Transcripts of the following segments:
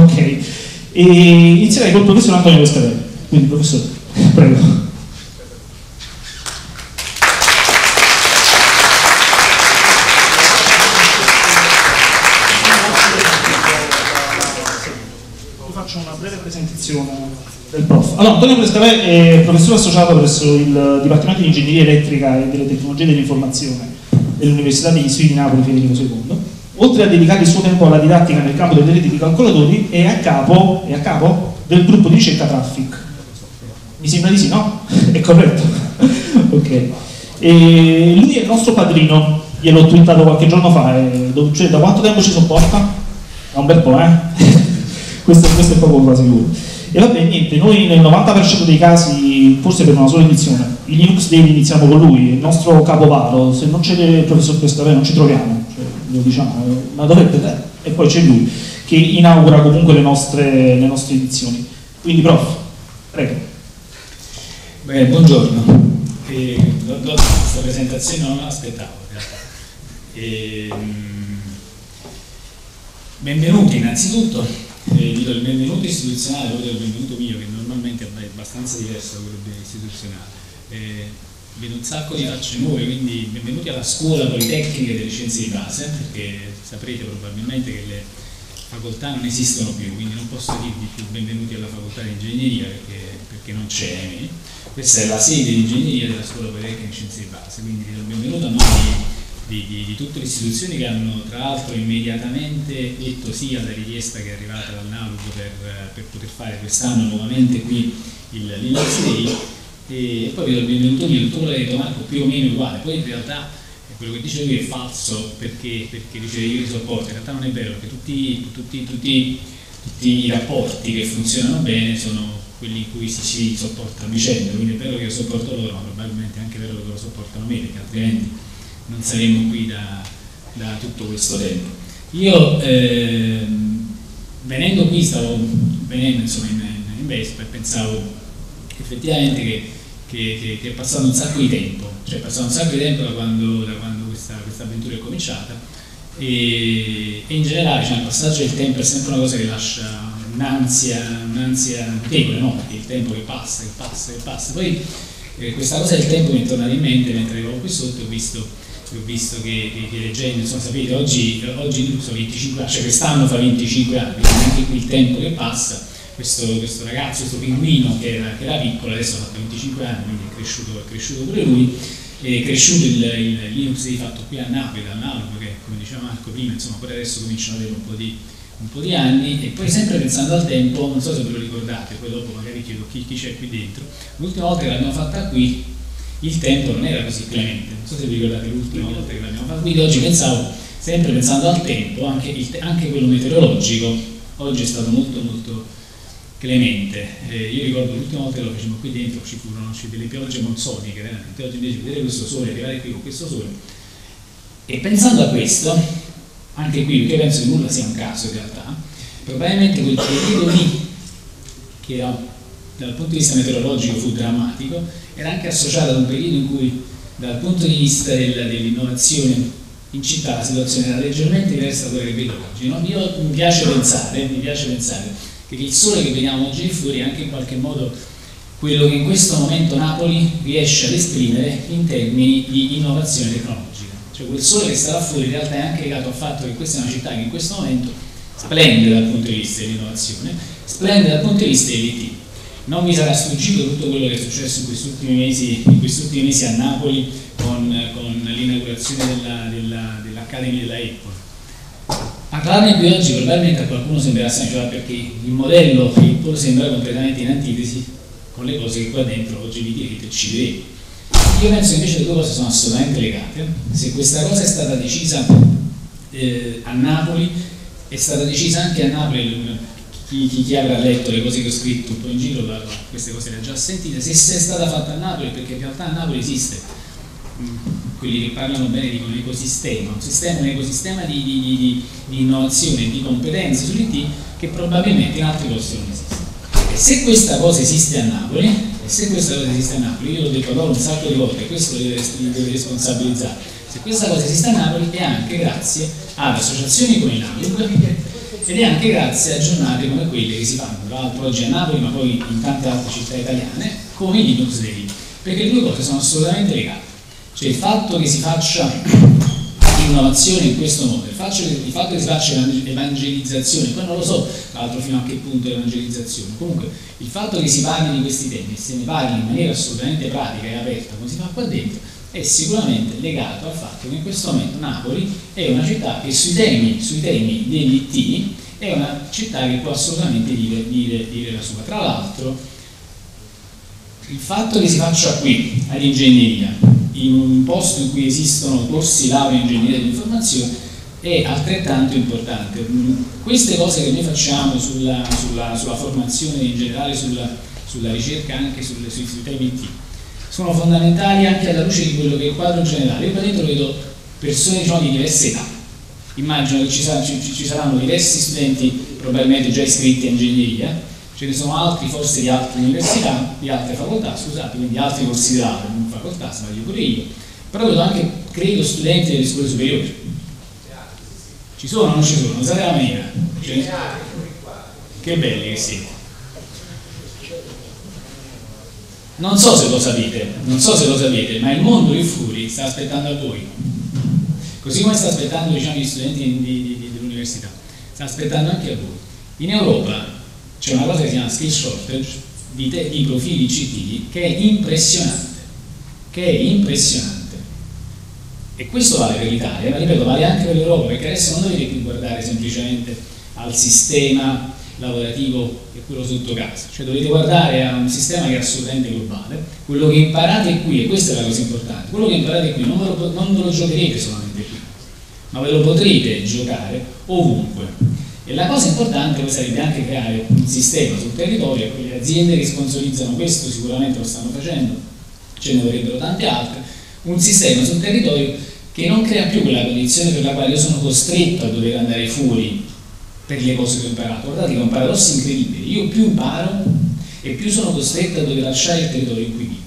Ok, e inizierei col professor Antonio Pescatelli. Quindi professore, prego. Faccio una breve presentazione del prof. Allora, Antonio Pescatelli è professore associato presso il Dipartimento di Ingegneria Elettrica e delle Tecnologie dell'Informazione dell'Università degli Studi di Napoli Federico II. Oltre a dedicare il suo tempo alla didattica nel campo delle reti di calcolatori, è a capo del gruppo di ricerca Traffic. Mi sembra di sì, no? È corretto? Ok. E lui è il nostro padrino, gliel'ho twittato qualche giorno fa. Cioè, da quanto tempo ci sopporta? Da un bel po', questo è proprio quasi sicuro. E vabbè, niente, noi nel 90% dei casi, forse per una sola edizione, i Linux Daily iniziamo con lui, il nostro capovaro. Se non c'è il professor Pescatelli non ci troviamo, cioè, lo diciamo, ma dovrebbe, e poi c'è lui che inaugura comunque le nostre edizioni. Quindi prof, prego. Bene, buongiorno. Questa presentazione non me l'aspettavo in realtà. Benvenuti innanzitutto. Vi do il benvenuto istituzionale, poi do il benvenuto mio, che normalmente è abbastanza diverso da quello istituzionale. Vedo un sacco di facce nuove, quindi benvenuti alla scuola politecnica delle scienze di base, perché saprete probabilmente che le facoltà non esistono più, quindi non posso dirvi più benvenuti alla facoltà di ingegneria perché non c'è. Questa è la sede di ingegneria della scuola politecnica delle scienze di base, quindi vi do il benvenuto a noi di tutte le istituzioni che hanno tra l'altro immediatamente detto sì alla richiesta che è arrivata dal NALUG per poter fare quest'anno nuovamente qui il Linux Day, e poi vi do il benvenuto io. Tutto quello che ha detto Marco più o meno uguale, poi in realtà quello che dice lui è falso perché dice io li sopporto, in realtà non è vero, perché tutti i rapporti che funzionano bene sono quelli in cui si sopporta a vicenda, quindi è vero che io sopporto loro, ma probabilmente è anche vero che loro sopportano me, perché altrimenti non saremo qui da tutto questo tempo. Io venendo qui, stavo venendo insomma in Vespa e pensavo effettivamente che è passato un sacco di tempo, cioè è passato un sacco di tempo da quando questa avventura è cominciata, e in generale cioè, il passaggio del tempo è sempre una cosa che lascia un'ansia notevole, no? Perché il tempo che passa. Poi questa cosa del tempo mi è tornata in mente mentre ero qui sotto, ho visto che leggendo, insomma sapete, oggi sono 25 anni, cioè quest'anno fa 25 anni, quindi anche qui il tempo che passa, questo ragazzo, questo pinguino che era piccolo, adesso ha fatto 25 anni, quindi è cresciuto pure lui, è cresciuto il Linux Day fatto qui a Napoli, dal NALUG, che come diceva Marco prima, insomma pure adesso cominciano ad avere un po' di anni, e poi sempre pensando al tempo, non so se ve lo ricordate, poi dopo magari chiedo chi c'è qui dentro, l'ultima volta che l'abbiamo fatta qui, il tempo non era così clemente, non so se vi ricordate l'ultima volta che l'abbiamo fatto, quindi oggi sempre pensando al tempo, anche quello meteorologico, oggi è stato molto molto clemente. Io ricordo l'ultima volta che lo facevamo qui dentro ci furono delle piogge monsoniche, veramente. Oggi invece vedere questo sole, arrivare qui con questo sole, e pensando a questo, anche qui, perché io penso che nulla sia un caso in realtà, probabilmente quel periodo lì, che dal punto di vista meteorologico fu drammatico, era anche associato ad un periodo in cui dal punto di vista dell'innovazione in città la situazione era leggermente diversa da quella che vedo oggi, no? Mi piace pensare che il sole che vediamo oggi di fuori è anche in qualche modo quello che in questo momento Napoli riesce ad esprimere in termini di innovazione tecnologica, cioè quel sole che sta là fuori in realtà è anche legato al fatto che questa è una città che in questo momento splende dal punto di vista dell'innovazione, splende dal punto di vista dell'IT. Non mi sarà sfuggito tutto quello che è successo in questi ultimi mesi a Napoli con l'inaugurazione dell'Academy della Apple. Parlarne qui oggi probabilmente a qualcuno sembrerà strano, perché il modello Apple sembra completamente in antitesi con le cose che qua dentro oggi vi direte e ci vedete. Io penso che invece le due cose sono assolutamente legate. Se questa cosa è stata decisa a Napoli, è stata decisa anche a Napoli. Chi avrà letto le cose che ho scritto un po' in giro, queste cose le ha già sentite. Se è stata fatta a Napoli, perché in realtà a Napoli esiste, quelli che parlano bene dicono un ecosistema di innovazione e di competenze sull'IT che probabilmente in altri posti non esiste. E se questa cosa esiste a Napoli, io l'ho detto allora un sacco di volte, questo deve responsabilizzare. Se questa cosa esiste a Napoli è anche grazie ad associazioni come il NALUG ed è anche grazie a giornate come quelle che si fanno, tra l'altro oggi a Napoli ma poi in tante altre città italiane, come i Linux Day, perché le due cose sono assolutamente legate. Cioè il fatto che si faccia innovazione in questo modo, il fatto che si faccia evangelizzazione, poi non lo so tra l'altro fino a che punto è evangelizzazione, comunque il fatto che si parli di questi temi e se ne parli in maniera assolutamente pratica e aperta come si fa qua dentro è sicuramente legato al fatto che in questo momento Napoli è una città che sui temi dell'IT è una città che può assolutamente dire la sua. Tra l'altro il fatto che si faccia qui all'ingegneria, in un posto in cui esistono corsi laurea in ingegneria dell'informazione, è altrettanto importante. Queste cose che noi facciamo sulla formazione in generale, sulla ricerca anche sui temi IT, sono fondamentali anche alla luce di quello che è il quadro generale. Io qua dentro vedo persone di diverse età. Immagino che ci saranno diversi studenti probabilmente già iscritti a ingegneria, ce ne sono altri forse di altre università, di altre facoltà, scusate, quindi altri corsi di laurea, non facoltà, sbaglio pure io, però vedo anche, credo, studenti delle scuole superiori. Ci sono o non ci sono? Non sapete la maniera? Che belli che siete. Non so se lo sapete, ma il mondo lì fuori sta aspettando a voi. Così come sta aspettando, diciamo, gli studenti dell'università, sta aspettando anche a voi. In Europa c'è una cosa che si chiama skill shortage di profili CT che è impressionante. E questo vale per l'Italia, ma ripeto, vale anche per l'Europa, perché adesso non dovete più guardare semplicemente al sistema lavorativo e quello sotto casa, cioè dovete guardare a un sistema che è assolutamente globale. Quello che imparate qui, e questa è la cosa importante, quello che imparate qui non ve lo giocherete solamente qui, ma ve lo potrete giocare ovunque. E la cosa importante poi sarebbe anche creare un sistema sul territorio, e le aziende che sponsorizzano questo sicuramente lo stanno facendo, ce ne vorrebbero tante altre, un sistema sul territorio che non crea più quella condizione per la quale io sono costretto a dover andare fuori per le cose che ho imparato. Guardate che è un paradosso incredibile, io più imparo e più sono costretto a dover lasciare il territorio in cui vivo.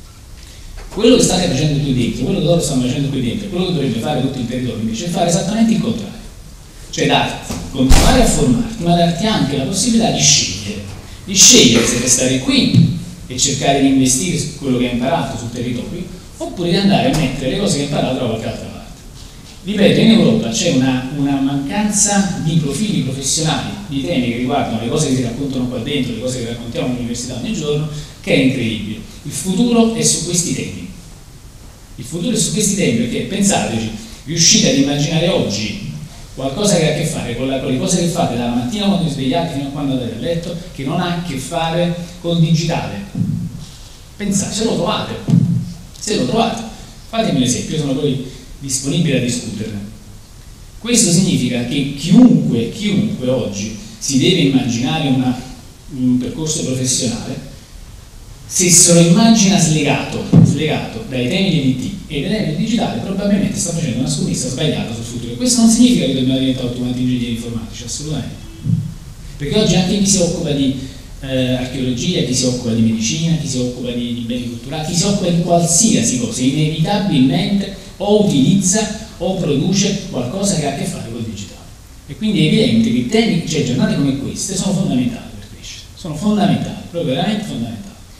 Quello che state facendo qui dentro, quello che loro stanno facendo qui dentro, quello che dovrebbe fare tutto il territorio invece è fare esattamente il contrario, cioè darti, continuare a formarti, ma darti anche la possibilità di scegliere se restare qui e cercare di investire su quello che hai imparato sul territorio, oppure di andare a mettere le cose che hai imparato da qualche altra parte. Ripeto, in Europa c'è una mancanza di profili professionali, di temi che riguardano le cose che si raccontano qua dentro, le cose che raccontiamo all'università ogni giorno, che è incredibile. Il futuro è su questi temi. Il futuro è su questi temi perché, pensateci, riuscite ad immaginare oggi qualcosa che ha a che fare con le cose che fate dalla mattina quando vi svegliate fino a quando andate a letto, che non ha a che fare col digitale. Pensate, se lo trovate, fatemi un esempio, io sono poi disponibile a discuterne. Questo significa che chiunque oggi si deve immaginare un percorso professionale, se se lo immagina slegato dai temi dell'IT e dai temi del digitale, probabilmente sta facendo una scommessa sbagliata sul futuro. Questo non significa che dobbiamo diventare tutti quanti ingegneri informatici, assolutamente, perché oggi anche chi si occupa di archeologia, chi si occupa di medicina, chi si occupa di beni culturali, chi si occupa di qualsiasi cosa, inevitabilmente o utilizza o produce qualcosa che ha a che fare con il digitale. E quindi è evidente che temi, cioè giornate come queste sono fondamentali per crescere, sono fondamentali, proprio veramente fondamentali.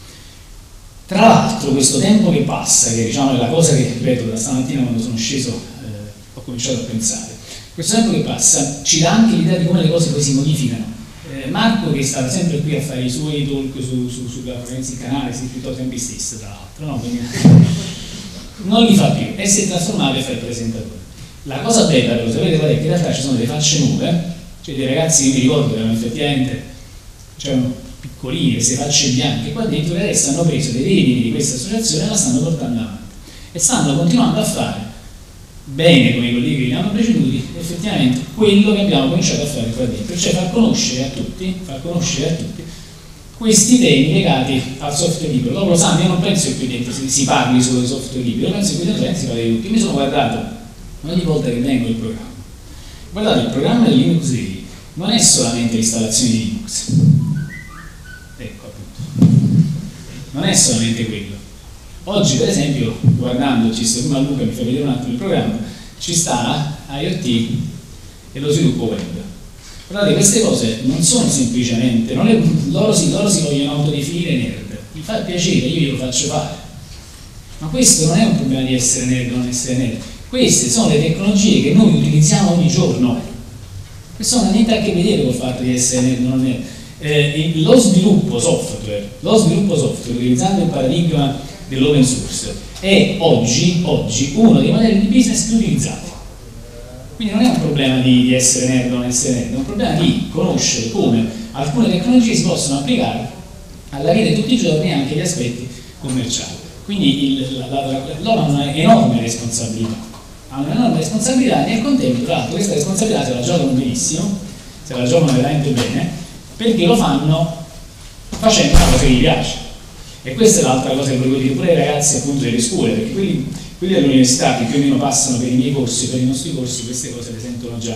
Tra l'altro questo tempo che passa, che diciamo è la cosa che, ripeto, da stamattina quando sono sceso ho cominciato a pensare, questo tempo che passa ci dà anche l'idea di come le cose poi si modificano. Marco, che stava sempre qui a fare i suoi talk sulla frequenza in canale, si rifiutò tempi stessi tra l'altro, no? Quindi non li fa più e si è trasformato e fa il presentatore. La cosa bella, però, sapete qual è? Che in realtà ci sono delle facce nuove, cioè dei ragazzi che mi ricordo che erano effettivamente piccolini, queste facce bianche qua dentro, che adesso hanno preso dei redini di questa associazione e la stanno portando avanti e stanno continuando a fare bene come i colleghi che li hanno preceduti effettivamente quello che abbiamo cominciato a fare qua dentro, cioè far conoscere a tutti questi temi legati al software libero. Dopo lo sanno, io non penso che qui dentro si parli solo di software libero, io penso che qui dentro si parli di tutti. Mi sono guardato ogni volta che vengo il programma. Guardate, il programma del Linux Day non è solamente l'installazione di Linux, ecco appunto, non è solamente quello. Oggi per esempio, guardandoci, se prima Luca mi fa vedere un attimo il programma, ci sta IoT e lo sviluppo web. Guardate, queste cose non sono semplicemente, loro si vogliono autodefinire nerd, mi fa piacere, io glielo faccio fare, ma questo non è un problema di essere nerd o non essere nerd, queste sono le tecnologie che noi utilizziamo ogni giorno, questo non ha niente a che vedere col fatto di essere nerd o non nerd. Lo sviluppo software utilizzando il paradigma dell'open source è oggi uno dei modelli di business più utilizzati. Quindi non è un problema di essere nerd o non essere nerd, è un problema di conoscere come alcune tecnologie si possono applicare alla vita di tutti i giorni e anche agli aspetti commerciali. Quindi loro hanno un'enorme responsabilità, e nel contempo, tra l'altro, questa responsabilità se la giocano benissimo, se la giocano veramente bene, perché lo fanno facendo una cosa che gli piace. E questa è l'altra cosa che volevo dire pure ai ragazzi appunto delle scuole, perché quelli dell'università che più o meno passano per i miei corsi, per i nostri corsi, queste cose le sentono già.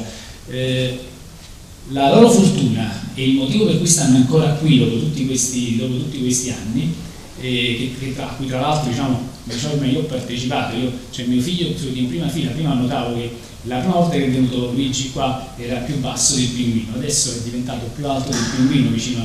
La loro fortuna e il motivo per cui stanno ancora qui dopo tutti questi anni, a cui tra l'altro io ho partecipato, cioè mio figlio in prima fila, prima notavo che la prima volta che è venuto Luigi qua era più basso del pinguino, adesso è diventato più alto del pinguino vicino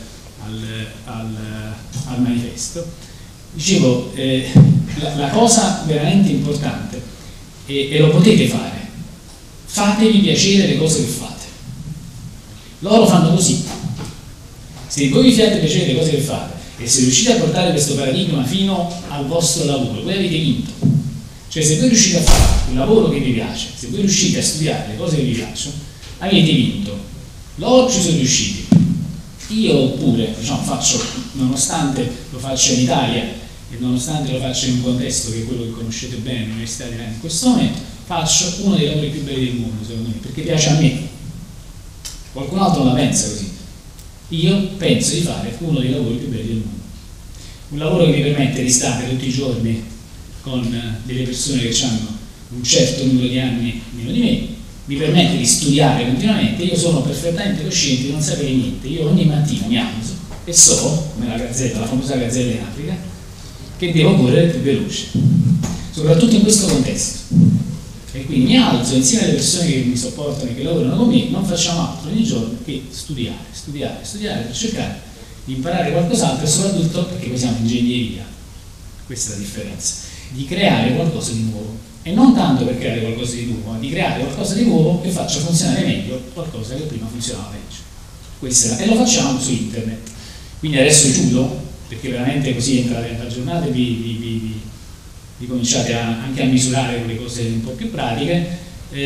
al manifesto. Dicevo, la cosa veramente importante, e lo potete fare, fatevi piacere le cose che fate. Loro fanno così. Se voi vi fate piacere le cose che fate e se riuscite a portare questo paradigma fino al vostro lavoro, voi avete vinto. Cioè se voi riuscite a fare un lavoro che vi piace, se voi riuscite a studiare le cose che vi piacciono, avete vinto. Loro ci sono riusciti. Io pure, faccio, nonostante lo faccia in Italia e nonostante lo faccia in un contesto che è quello che conoscete bene, l'Università di Rennes in questo momento, faccio uno dei lavori più belli del mondo, secondo me, perché piace a me. Qualcun altro non la pensa così. Io penso di fare uno dei lavori più belli del mondo. Un lavoro che mi permette di stare tutti i giorni con delle persone che hanno un certo numero di anni meno di me, mi permette di studiare continuamente. Io sono perfettamente cosciente di non sapere niente. Io ogni mattina mi alzo e so, come la gazzella, la famosa gazzella in Africa, che devo correre più veloce, soprattutto in questo contesto. E quindi mi alzo insieme alle persone che mi sopportano e che lavorano con me, non facciamo altro ogni giorno che studiare per cercare di imparare qualcos'altro, e soprattutto perché poi siamo ingegneria, questa è la differenza, di creare qualcosa di nuovo. E non tanto per creare qualcosa di nuovo, ma di creare qualcosa di nuovo che faccia funzionare meglio qualcosa che prima funzionava peggio. E lo facciamo su internet. Quindi adesso chiudo, perché veramente così entrate nella giornata e vi cominciate anche a misurare quelle cose un po' più pratiche.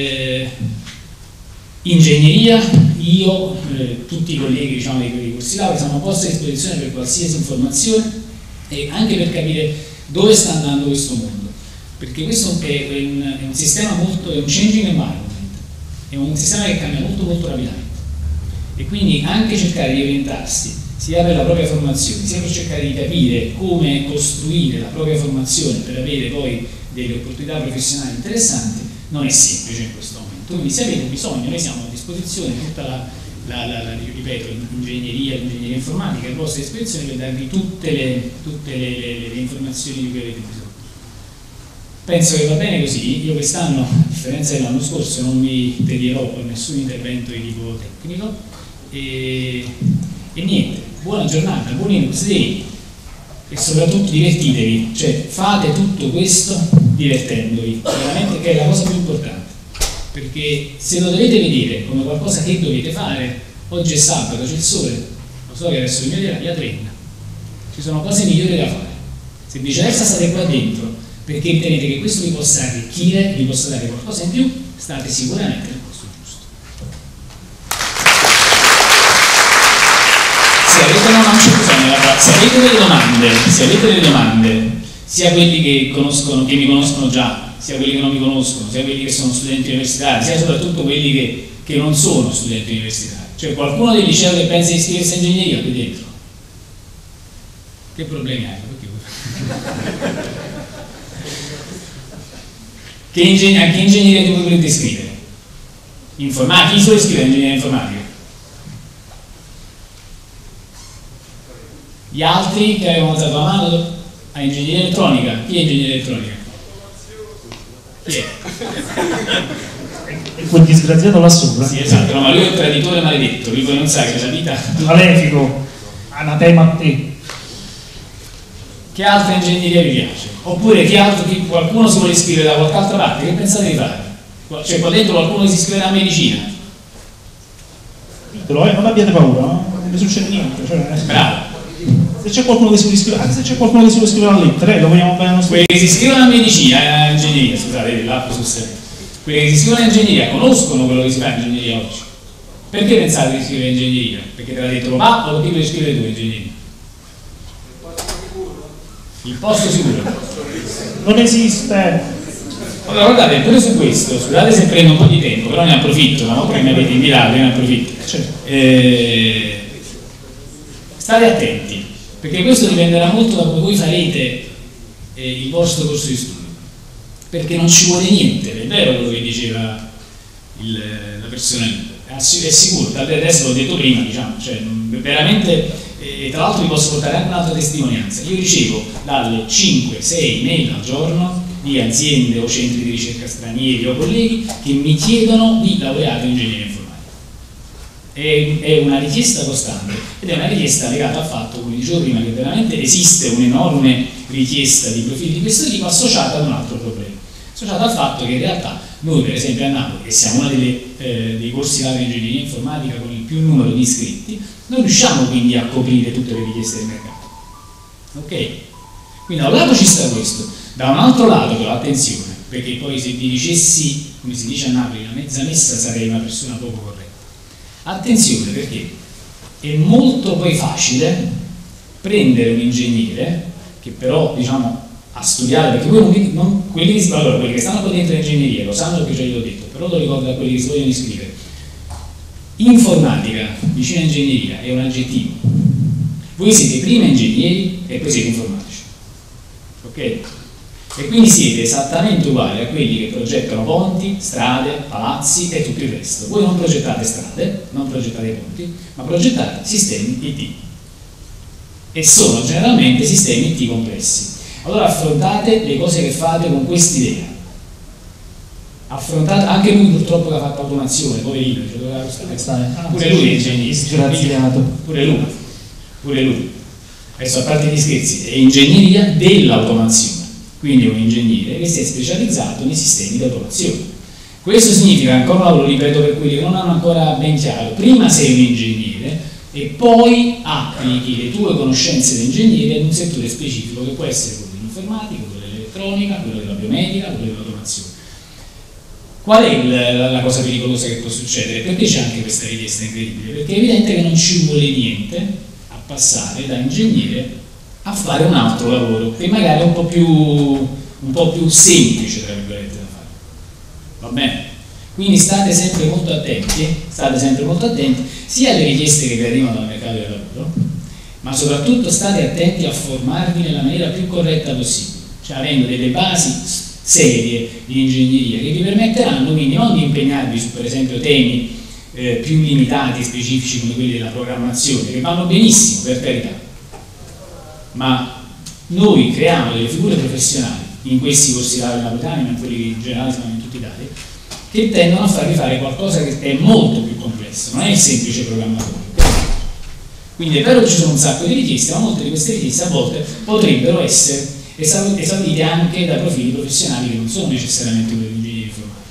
Ingegneria, io, tutti i colleghi dei corsi laurea siamo a vostra disposizione per qualsiasi informazione e anche per capire dove sta andando questo mondo. Perché questo è un sistema è un changing environment, è un sistema che cambia molto rapidamente, e quindi anche cercare di orientarsi sia per la propria formazione, sia per cercare di capire come costruire la propria formazione per avere poi delle opportunità professionali interessanti, non è semplice in questo momento. Quindi se avete bisogno, noi siamo a disposizione, tutta ripeto, l'ingegneria informatica è a vostra disposizione per darvi tutte le informazioni di cui avete bisogno. Penso che va bene così. Io quest'anno, a differenza dell'anno scorso, non mi tedierò con nessun intervento di tipo tecnico e niente, buona giornata, buon Linux Day e soprattutto divertitevi, cioè fate tutto questo divertendovi, veramente, che è la cosa più importante, perché se lo dovete vedere come qualcosa che dovete fare, oggi è sabato, c'è il sole, lo so che adesso mi dirà, via Trenna, ci sono cose migliori da fare. Se viceversa state qua dentro perché ritenete che questo vi possa arricchire, vi possa dare qualcosa in più, state sicuramente nel posto giusto. Se avete delle domande, sia quelli che mi conoscono già, sia quelli che non mi conoscono, sia quelli che sono studenti universitari, sia soprattutto quelli che non sono studenti universitari, cioè qualcuno del liceo che pensa di iscriversi a ingegneria qui dentro, che problemi hai? A che ingegneria ti volete iscrivere? Informatica? Chi si vuole iscrivere a ingegneria informatica? Gli altri che avevano alzato la mano a ingegneria elettronica? Chi è ingegneria elettronica? Chi è? E quel disgraziato là sopra. Sì, esatto, no, ma lui è un traditore maledetto, lui poi non sa che la vita... Malefico, anatema a te. Che altra ingegneria vi piace? Oppure qualcuno si vuole iscrivere da qualche altra parte, che pensate di fare? Cioè qua dentro qualcuno si iscriverà a medicina? Ditelo, non abbiate paura, no? Non mi succede niente. Cioè, bravo. Se c'è qualcuno che si vuole iscrivere, anche se c'è qualcuno che si vuole iscrivere a lettere, lo vogliamo bene nostro. Quelli che si iscrivono a medicina, a ingegneria, scusate, l'app sul server. Quelli che si iscrivono a ingegneria conoscono quello che si fa in ingegneria oggi. Perché pensate di iscrivere in ingegneria? Perché te l'ha detto papà o ti devi iscrivere tu in ingegneria? Il posto sicuro. Non esiste. Allora guardate, pure su questo, scusate se prendo un po' di tempo, però ne approfitto, no? Perché mi avete invitato, io ne approfitto. State attenti, perché questo dipenderà molto da come voi farete il vostro corso di studio. Perché non ci vuole niente, è vero quello che diceva la persona lì, è sicuro, adesso l'ho detto prima, diciamo, cioè veramente... E tra l'altro vi posso portare anche un'altra testimonianza. Io ricevo dalle 5-6 mail al giorno di aziende o centri di ricerca stranieri o colleghi che mi chiedono di laureare in ingegneria informatica. È una richiesta costante ed è una richiesta legata al fatto, come dicevo prima, che veramente esiste un'enorme richiesta di profili di questo tipo associata ad un altro problema, associata al fatto che in realtà noi per esempio a Napoli, che siamo uno dei corsi laurea in ingegneria informatica con il più numero di iscritti, non riusciamo quindi a coprire tutte le richieste del mercato. Ok? Quindi da un lato ci sta questo, da un altro lato però attenzione, perché poi se vi dicessi, come si dice a Napoli, una mezza messa sarei una persona poco corretta. Attenzione perché è molto poi facile prendere un ingegnere che però diciamo a studiare, perché voi quelli che stanno qua dentro in ingegneria lo sanno perché già gliel'ho detto, però lo ricordo a quelli che si vogliono iscrivere. Informatica vicino a ingegneria è un aggettivo. Voi siete prima ingegneri e poi siete informatici, ok? E quindi siete esattamente uguali a quelli che progettano ponti, strade, palazzi e tutto il resto. Voi non progettate strade, non progettate ponti, ma progettate sistemi IT, e sono generalmente sistemi IT complessi. Allora affrontate le cose che fate con quest'idea. Affrontate anche lui purtroppo che ha fatto automazione, poverino, pure lui è ingegnere, pure lui. Adesso a parte gli scherzi, è ingegneria dell'automazione, quindi è un ingegnere che si è specializzato nei sistemi di automazione. Questo significa, ancora lo ripeto per quelli che non hanno ancora ben chiaro, prima sei un ingegnere e poi applichi le tue conoscenze di ingegnere in un settore specifico che può essere quello dell'informatica, quello dell'elettronica, quello della biomedica, quello dell'automazione. Qual è la cosa pericolosa che può succedere? Perché c'è anche questa richiesta incredibile? Perché è evidente che non ci vuole niente a passare da ingegnere a fare un altro lavoro che magari è un po' più semplice, tra virgolette, da fare. Va bene? Quindi state sempre molto attenti sia alle richieste che vi arrivano dal mercato del lavoro, ma soprattutto state attenti a formarvi nella maniera più corretta possibile, cioè avendo delle basi serie di ingegneria che vi permetteranno quindi non di impegnarvi su per esempio temi più limitati e specifici come quelli della programmazione, che vanno benissimo per carità, ma noi creiamo delle figure professionali in questi corsi laurea napoletani, ma in quelli che in generale sono in tutta Italia, che tendono a farvi fare qualcosa che è molto più complesso, non è il semplice programmatore. Quindi è vero che ci sono un sacco di richieste, ma molte di queste richieste a volte potrebbero essere esaurite anche da profili professionali che non sono necessariamente quelli di ingegneria informatica.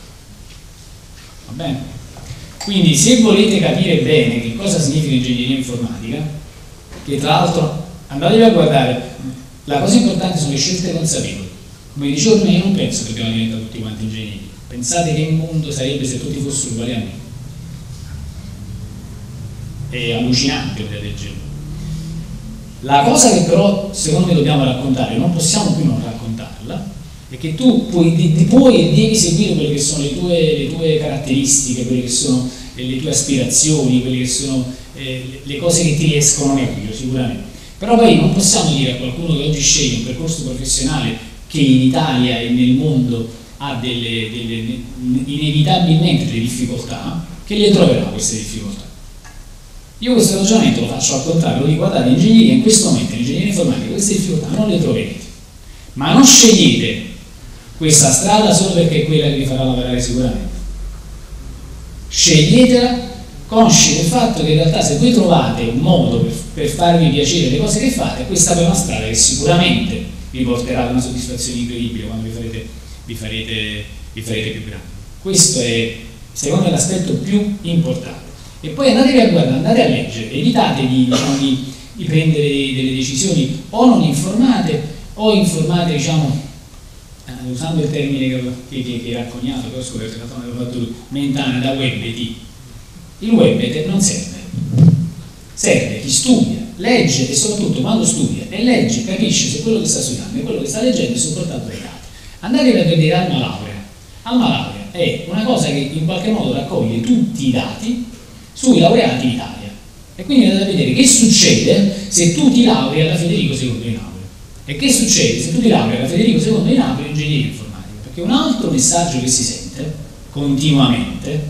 Va bene? Quindi se volete capire bene che cosa significa ingegneria informatica, che tra l'altro andatevi a guardare, la cosa importante sono le scelte consapevoli. Come dicevo prima, io non penso che dobbiamo diventare tutti quanti ingegneri. Pensate che il mondo sarebbe se tutti fossero uguali a me. È allucinante l'idea del genere. La cosa che però secondo me dobbiamo raccontare, non possiamo più non raccontarla, è che tu puoi e devi seguire quelle che sono le tue caratteristiche, quelle che sono le tue aspirazioni, quelle che sono le cose che ti riescono meglio sicuramente. Però poi non possiamo dire a qualcuno che oggi sceglie un percorso professionale che in Italia e nel mondo ha inevitabilmente delle difficoltà, che le troverà queste difficoltà. Io questo ragionamento lo faccio al contrario, lo dico: guardate, in ingegneria in questo momento, in ingegneria informatica, queste difficoltà non le troverete, ma non scegliete questa strada solo perché è quella che vi farà lavorare sicuramente. sceglietela, consci del fatto che in realtà se voi trovate un modo per farvi piacere le cose che fate, questa è una strada che sicuramente vi porterà ad una soddisfazione incredibile quando vi farete più grandi. Questo è, secondo me, l'aspetto più importante. E poi andatevi a guardare, andate a leggere, evitate di prendere delle decisioni o non informate o informate, usando il termine che era coniato, che ho scoperto che l'avevo fatto lui, Mentana, da WebET. Il WebET non serve chi studia, legge, e soprattutto quando studia e legge capisce se quello che sta studiando e quello che sta leggendo è supportato dai dati. Andate a vedere Alma Laurea. Alma Laurea è una cosa che in qualche modo raccoglie tutti i dati sui laureati in Italia, e quindi andate a vedere che succede se tu ti laurei alla Federico II di Napoli e che succede se tu ti laurei alla Federico II di Napoli in ingegneria informatica, perché un altro messaggio che si sente continuamente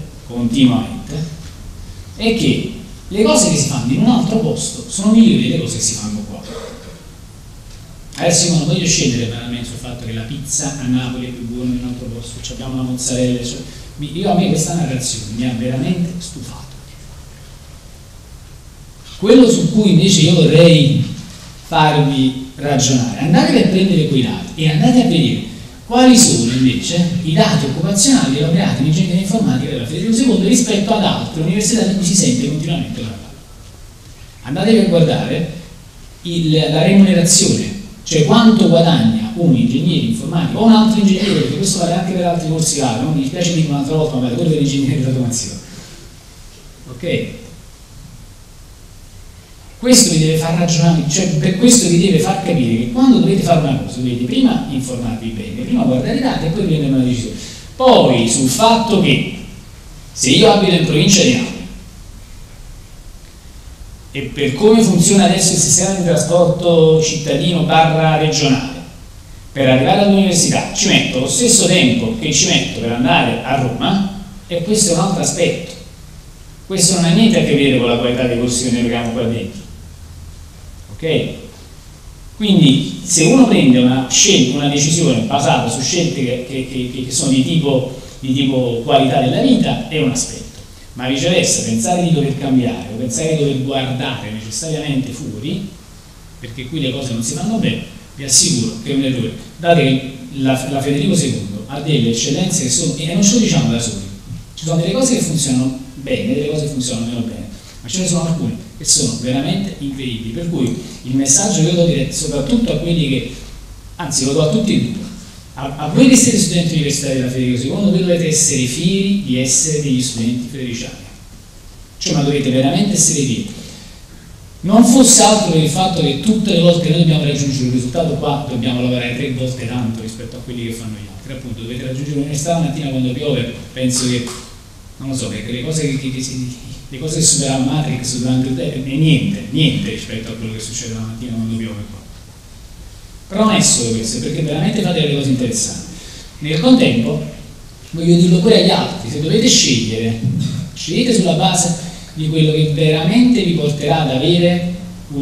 è che le cose che si fanno in un altro posto sono migliori delle cose che si fanno qua. Adesso io non voglio scendere veramente sul fatto che la pizza a Napoli è più buona in un altro posto, abbiamo la mozzarella, a me questa narrazione mi ha veramente stufato. Quello su cui invece io vorrei farvi ragionare, andate a prendere quei dati e andate a vedere quali sono invece i dati occupazionali dei laureati in ingegneria informatica della Federico II rispetto ad altre università di cui si sente continuamente parlare. Andatevi a guardare la remunerazione, cioè quanto guadagna un ingegnere informatico o un altro ingegnere, perché questo vale anche per altri corsi là, non mi dispiace dirlo un'altra volta, ma vale quello dell'ingegnere di automazione. Ok? Questo vi deve far ragionare, cioè per questo vi deve far capire che quando dovete fare una cosa dovete prima informarvi bene, prima guardare i dati e poi prendere una decisione. Poi sul fatto che se io abito in provincia di Napoli e per come funziona adesso il sistema di trasporto cittadino / regionale, per arrivare all'università ci metto lo stesso tempo che ci metto per andare a Roma, e questo è un altro aspetto. Questo non ha niente a che vedere con la qualità dei corsi che noi abbiamo qua dentro. Ok? Quindi se uno prende una decisione basata su scelte che sono di tipo qualità della vita, è un aspetto. Ma viceversa, pensare di dover cambiare o pensare di dover guardare necessariamente fuori, perché qui le cose non si fanno bene, vi assicuro che è un errore. Date che la Federico II ha delle eccellenze che sono, e non ce lo diciamo da soli, ci sono delle cose che funzionano bene, delle cose che funzionano meno bene, ma ce ne sono alcune che sono veramente incredibili, per cui il messaggio che io do diretto soprattutto a quelli che, anzi lo do a tutti e due, a voi che siete studenti universitari della Federico II, voi dovete essere fieri di essere degli studenti federiciani, cioè ma dovete veramente essere fieri. Non fosse altro per il fatto che tutte le volte che noi dobbiamo raggiungere un risultato qua dobbiamo lavorare 3 volte tanto rispetto a quelli che fanno gli altri, appunto dovete raggiungere l'università la mattina quando piove, penso che, non lo so, perché le cose che superano Matrix durante il tempo è niente rispetto a quello che succede la mattina quando piove qua. Però non è solo questo, perché veramente fate delle cose interessanti. Nel contempo, voglio dirlo pure agli altri, se dovete scegliere, scegliete sulla base di quello che veramente vi porterà ad avere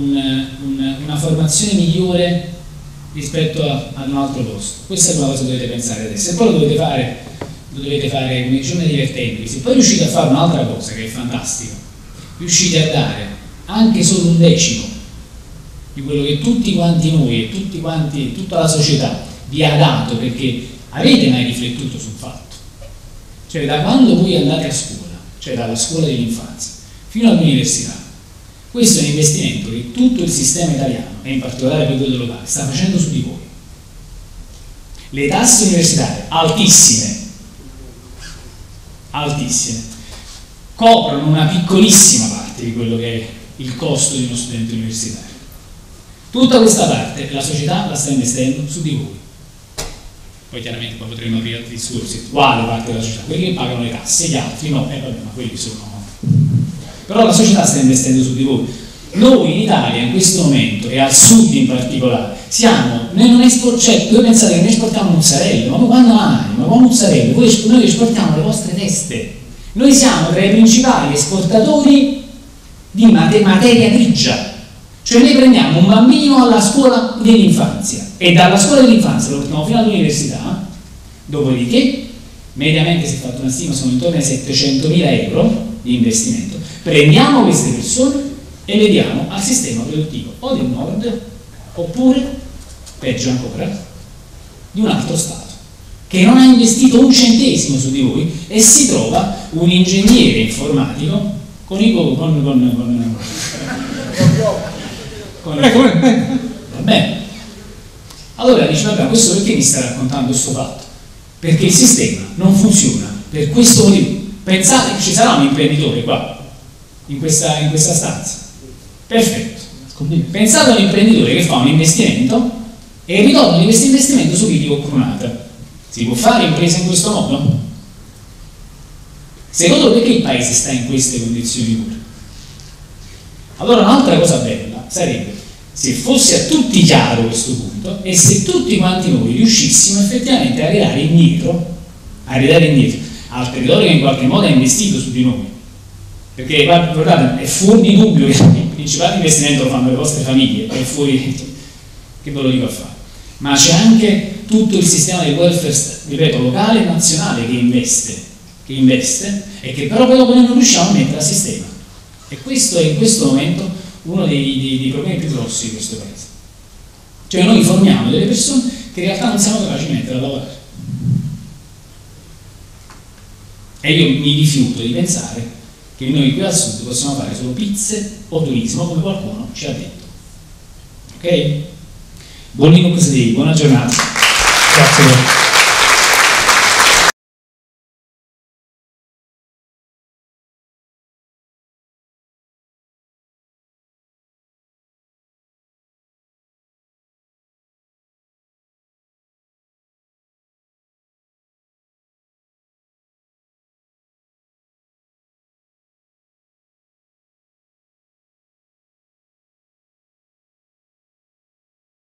una formazione migliore rispetto ad un altro posto. Questa è una cosa che dovete pensare adesso. E poi lo dovete fare come diciamo divertendovi. Se poi riuscite a fare un'altra cosa che è fantastica, riuscite a dare anche solo un decimo di quello che tutti quanti noi e tutta la società vi ha dato, perché avete mai riflettuto sul fatto, cioè da quando voi andate a scuola, cioè dalla scuola dell'infanzia fino all'università, questo è un investimento che tutto il sistema italiano e in particolare per quello locale sta facendo su di voi. Le tasse universitarie altissime coprono una piccolissima parte di quello che è il costo di uno studente universitario. Tutta questa parte la società la sta investendo su di voi. Poi chiaramente poi potremmo aprire altri discorsi, quale parte della società? Quelli che pagano le tasse, gli altri no, vabbè, ma quelli sono. Però la società sta investendo su di voi. Noi in Italia in questo momento, e al sud in particolare, voi pensate che noi esportiamo mozzarella, ma quando mai? Ma con mozzarella? Noi esportiamo le vostre teste. Noi siamo tra i principali esportatori di materia grigia. Cioè noi prendiamo un bambino alla scuola dell'infanzia e dalla scuola dell'infanzia lo portiamo fino all'università, dopodiché mediamente si è fatto una stima, sono intorno ai 700.000 euro di investimento. Prendiamo queste persone e le diamo al sistema produttivo o del nord, oppure, peggio ancora, di un altro Stato, che non ha investito un centesimo su di voi e si trova un ingegnere informatico con va bene. Allora dice, vabbè, questo perché mi sta raccontando questo fatto? Perché il sistema non funziona per questo motivo. Pensate che ci sarà un imprenditore qua, in questa stanza. Perfetto. Pensate a un imprenditore che fa un investimento e il ritorno di questo investimento subito con Cronata. Si può fare impresa in questo modo? Secondo perché il paese sta in queste condizioni pure? Allora un'altra cosa bella sarebbe se fosse a tutti chiaro questo punto e se tutti quanti noi riuscissimo effettivamente a ridare indietro al territorio che in qualche modo ha investito su di noi. Perché guardate, è fuori di dubbio che il principale investimento lo fanno le vostre famiglie, è fuori, che ve lo dico a fare. Ma c'è anche tutto il sistema del welfare, ripeto, locale e nazionale che investe e che però poi dopo noi non riusciamo a mettere a sistema. E questo è in questo momento uno dei problemi più grossi di questo paese. Cioè noi formiamo delle persone che in realtà non siamo capaci di mettere a lavorare. E io mi rifiuto di pensare che noi qui al sud possiamo fare solo pizze o turismo come qualcuno ci ha detto. Ok? Buon Linux Day, buona giornata. Grazie.